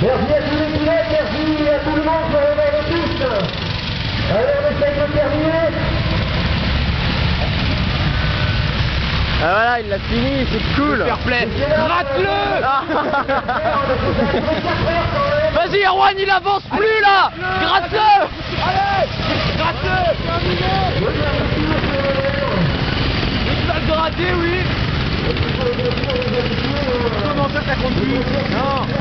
Merci à tous les pilotes, merci à tout le monde pour le bord de tous. Allez, on essaye de terminer. Ah voilà, il l'a fini, c'est cool. Fair play. Gratte-le. Vas-y Erwan, il avance plus là. Gratte-le. Allez, gratte-le. Tu vas le gratter, oui. Comment ça compte plus? Non.